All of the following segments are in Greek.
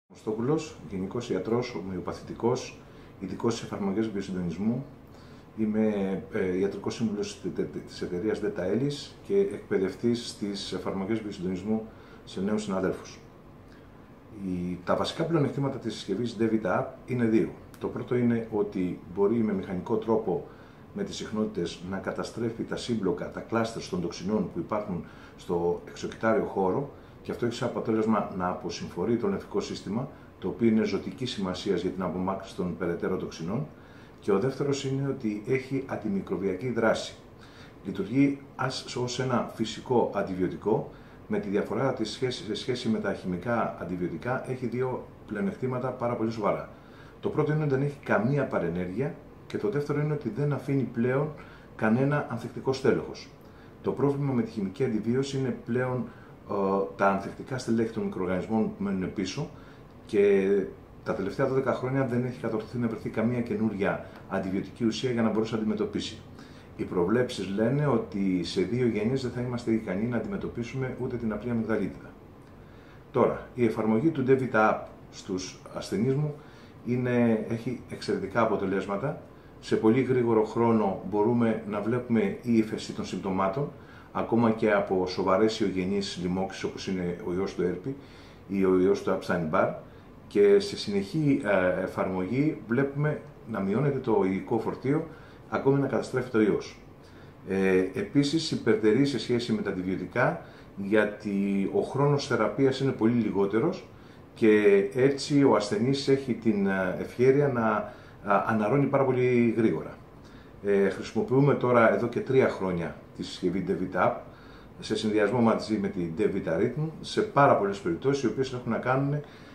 Κωστόπουλος, Γενικός Ιατρός, Ομοιοπαθητικός, ειδικός σε εφαρμογές βιοσυντονισμού. Είμαι ιατρικός σύμβουλος της εταιρείας Data Elis και εκπαιδευτής στις εφαρμογές βιοσυντονισμού σε νέους συναδέλφους. Τα βασικά πλεονεκτήματα της συσκευής DeVita App είναι δύο. Το πρώτο είναι ότι μπορεί με μηχανικό τρόπο με τις συχνότητες να καταστρέφει τα σύμπλοκα, τα κλάστερ των τοξινών που υπάρχουν στο εξωκυτάριο χώρο, και αυτό έχει σαν αποτέλεσμα να αποσυμφορεί το νεφρικό σύστημα, το οποίο είναι ζωτική σημασία για την απομάκρυνση των περαιτέρω τοξινών. Και ο δεύτερος είναι ότι έχει αντιμικροβιακή δράση. Λειτουργεί ως ένα φυσικό αντιβιωτικό, με τη διαφορά της σε σχέση με τα χημικά αντιβιωτικά έχει δύο πλεονεκτήματα πάρα πολύ σοβαρά. Το πρώτο είναι ότι δεν έχει καμία παρενέργεια και το δεύτερο είναι ότι δεν αφήνει πλέον κανένα ανθεκτικό στέλεχος. Το πρόβλημα με τη χημική αντιβίωση είναι πλέον τα ανθεκτικά στελέχη των μικροοργανισμών που μένουν πίσω, και τα τελευταία 12 χρόνια δεν έχει κατορθωθεί να βρεθεί καμία καινούρια αντιβιωτική ουσία για να μπορέσει να αντιμετωπίσει. Οι προβλέψεις λένε ότι σε 2 γενιές δεν θα είμαστε ικανοί να αντιμετωπίσουμε ούτε την απλή αμυγδαλίτιδα. Τώρα, η εφαρμογή του DeVita App στους ασθενείς μου έχει εξαιρετικά αποτελέσματα. Σε πολύ γρήγορο χρόνο μπορούμε να βλέπουμε η ύφεση των συμπτωμάτων, ακόμα και από σοβαρές ιογενείς λοιμώξεις όπως είναι ο ιός του Έρπη ή ο ιός του Epstein-Barr, και σε συνεχή εφαρμογή βλέπουμε να μειώνεται το υλικό φορτίο, ακόμη να καταστρέφει το ιός. Επίσης υπερτερεί σε σχέση με τα αντιβιωτικά, γιατί ο χρόνος θεραπείας είναι πολύ λιγότερος και έτσι ο ασθενής έχει την ευχέρεια να αναρρώνει πάρα πολύ γρήγορα. Χρησιμοποιούμε τώρα εδώ και 3 χρόνια τη συσκευή DeVita App σε συνδυασμό μαζί με τη DeVita Rhythm σε πάρα πολλές περιπτώσεις, οι οποίες έχουν να κάνουν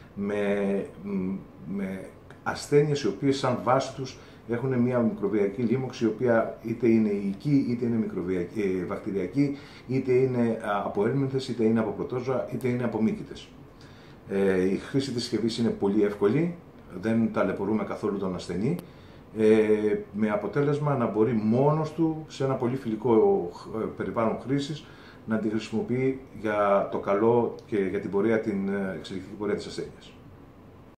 με ασθένειες οι οποίες σαν βάση τους έχουν μια μικροβιακή λίμωξη, η οποία είτε είναι ιϊκή, είτε είναι βακτηριακή, είτε είναι από έλμινθες, είτε είναι από πρωτόζωα, είτε είναι από μύκητες. Η χρήση της συσκευής είναι πολύ εύκολη, δεν ταλαιπωρούμε καθόλου τον ασθενή, με αποτέλεσμα να μπορεί μόνος του σε ένα πολύ φιλικό περιβάλλον χρήσης να τη χρησιμοποιεί για το καλό και για την εξελικτική πορεία της ασθένειας.